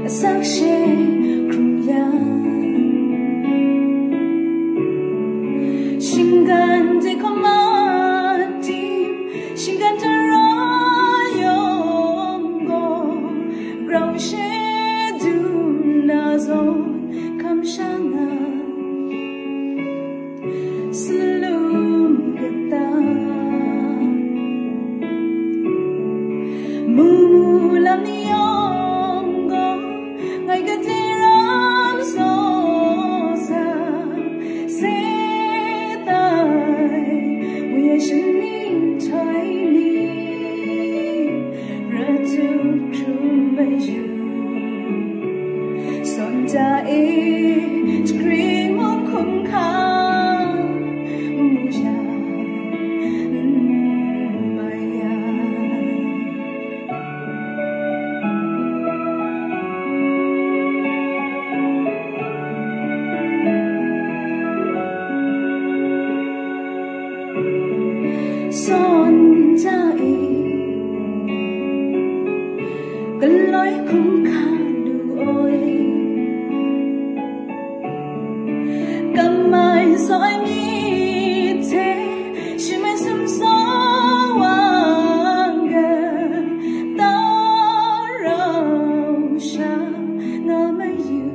sắc xe cùng ya 신간 제 코마티 신간 자라용고 브라우셰 두나zo 감상아 슬룸 그다 무람니용고 ngày cái tiran sosa se tai we should need tiny ratu krumeju son ja e scream of khum kha muja maya son cha e cái lối khum kha du ôi cầm mai soi mi thế chỉ mai sum so wanga ta rau sha na mai you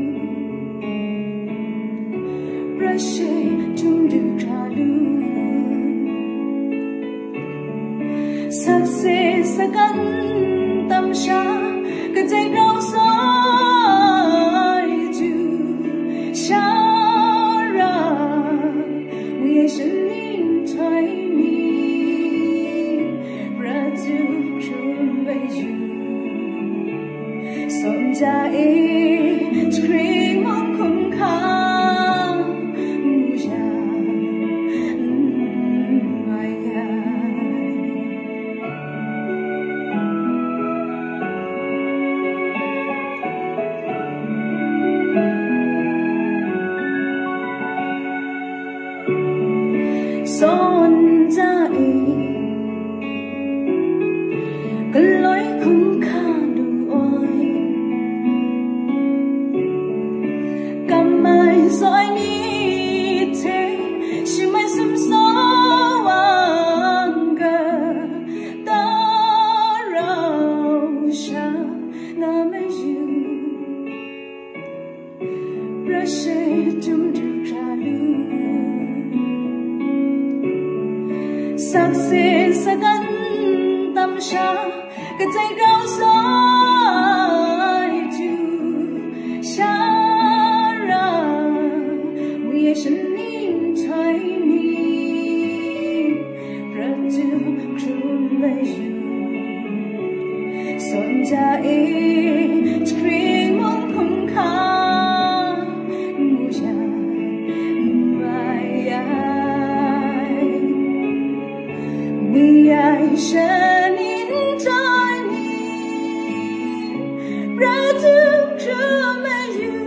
brush tum du tra lu sắc xe sắc ăn tâm sa cái tay đau soi chu sa ra we should need tiny ratu krumeju son ja e scream of khum kha muja maya son ra e cái lối khum kha du ôi cầm mai soi mi thế chỉ mai sum so wanga ta rau sha na mai you brush tum du tra lu sắc xe sắc ăn tâm sa cái tay đau soi chu sa ra we should need tiny ratu krumeju son ja e scream of khum kha muja maya we are shining tiny, bright to come you.